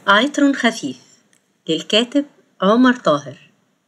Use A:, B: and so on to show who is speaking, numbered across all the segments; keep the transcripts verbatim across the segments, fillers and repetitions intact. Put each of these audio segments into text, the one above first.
A: عطر خفيف للكاتب عمر طاهر.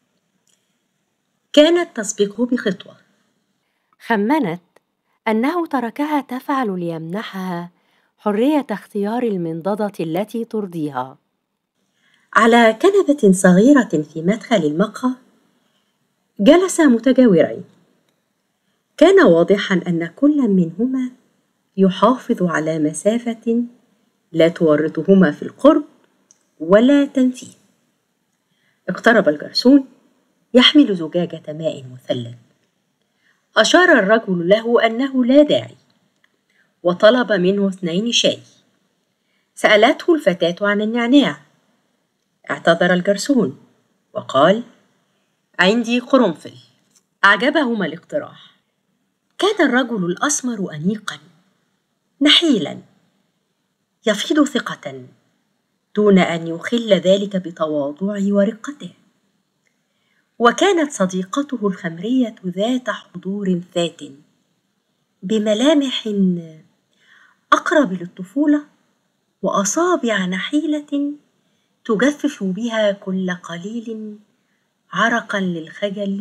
A: كانت تسبقه بخطوة.
B: خمنت أنه تركها تفعل ليمنحها حرية اختيار المنضدة التي ترضيها.
A: على كنبة صغيرة في مدخل المقهى جلس متجاورين. كان واضحا أن كل منهما يحافظ على مسافة لا تورطهما في القرب ولا تنفيذ. اقترب الجرسون يحمل زجاجة ماء مثلج. أشار الرجل له أنه لا داعي وطلب منه اثنين شاي. سألته الفتاة عن النعناع. اعتذر الجرسون وقال: عندي قرنفل. أعجبهما الاقتراح. كان الرجل الأسمر أنيقا نحيلا يفيض ثقة دون أن يخل ذلك بتواضعه ورقته. وكانت صديقته الخمرية ذات حضور ذات بملامح أقرب للطفولة وأصابع نحيلة تجفف بها كل قليل عرقا للخجل.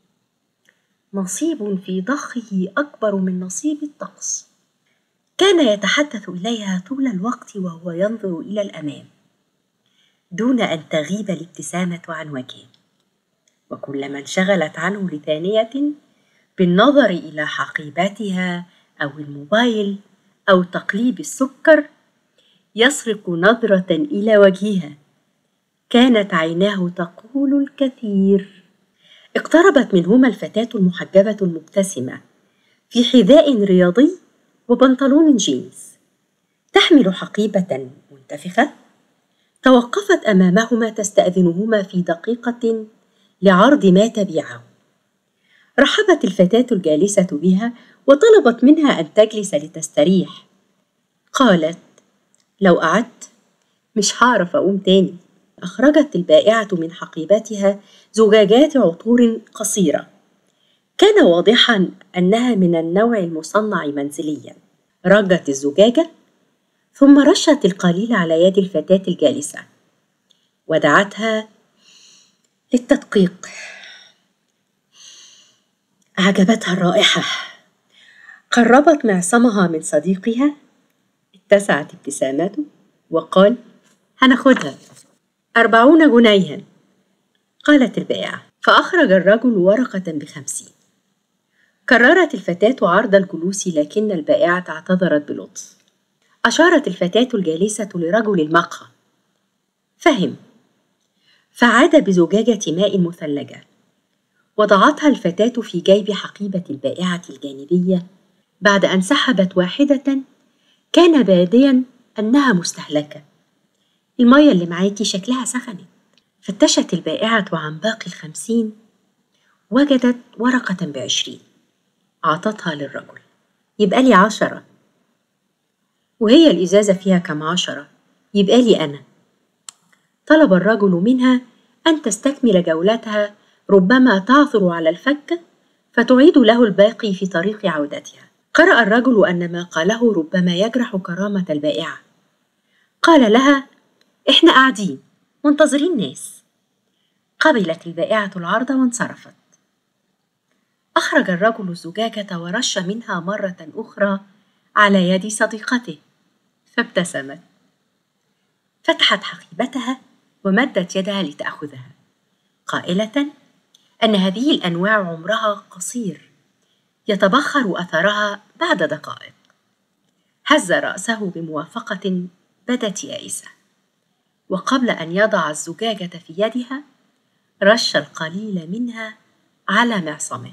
A: نصيب في ضخه أكبر من نصيب الطقس. كان يتحدث إليها طول الوقت وهو ينظر إلى الأمام دون أن تغيب الابتسامة عن وجهه، وكلما انشغلت عنه لثانية بالنظر إلى حقيبتها أو الموبايل أو تقليب السكر يسرق نظرة إلى وجهها. كانت عيناه تقول الكثير. اقتربت منهما الفتاة المحجبة المبتسمة في حذاء رياضي وبنطلون جينز تحمل حقيبة منتفخة. توقفت أمامهما تستأذنهما في دقيقة لعرض ما تبيعه. رحبت الفتاة الجالسة بها وطلبت منها أن تجلس لتستريح. قالت: لو قعدت مش هعرف أقوم تاني. أخرجت البائعة من حقيبتها زجاجات عطور قصيرة. كان واضحا أنها من النوع المصنع منزليا. رجت الزجاجة ثم رشت القليل على يد الفتاة الجالسة ودعتها للتدقيق. أعجبتها الرائحة. قربت معصمها من صديقها. اتسعت ابتسامته وقال: هناخدها أربعون جنيها. قالت البائعة. فأخرج الرجل ورقة بخمسين. كررت الفتاة عرض الجلوس لكن البائعة اعتذرت بلطف. أشارت الفتاة الجالسة لرجل المقهى. فهم. فعاد بزجاجة ماء مثلجة. وضعتها الفتاة في جيب حقيبة البائعة الجانبية بعد أن سحبت واحدة كان باديا أنها مستهلكة. المية اللي معاكي شكلها سخنت. فتشت البائعة عن باقي الخمسين. وجدت ورقة بعشرين. أعطتها للرجل. يبقى لي عشرة. وهي الإزازة فيها كم عشرة؟ يبقى لي أنا. طلب الرجل منها أن تستكمل جولتها، ربما تعثر على الفكة فتعيد له الباقي في طريق عودتها. قرأ الرجل أن ما قاله ربما يجرح كرامة البائعة. قال لها: إحنا قاعدين منتظرين ناس. قبلت البائعة العرض وانصرفت. أخرج الرجل الزجاجة ورش منها مرة أخرى على يد صديقته فابتسمت. فتحت حقيبتها ومدت يدها لتأخذها قائلة أن هذه الأنواع عمرها قصير يتبخر أثرها بعد دقائق. هز رأسه بموافقة بدت يائسة. وقبل أن يضع الزجاجة في يدها رش القليل منها على معصمه.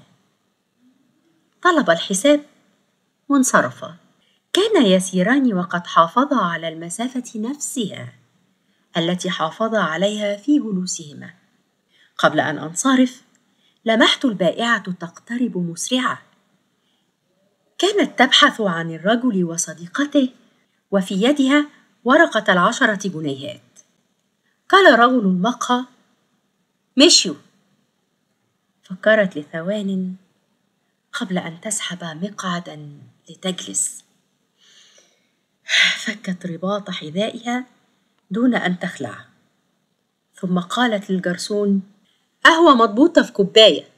A: طلب الحساب وانصرفا. كانا يسيران وقد حافظا على المسافة نفسها التي حافظا عليها في جلوسهما. قبل أن أنصرف لمحت البائعة تقترب مسرعة. كانت تبحث عن الرجل وصديقته وفي يدها ورقة العشرة جنيهات. قال رجل المقهى: مشيوا. فكرت لثوان قبل أن تسحب مقعدا لتجلس. فكت رباط حذائها دون أن تخلع، ثم قالت للجرسون: قهوة مضبوطة في كوباية.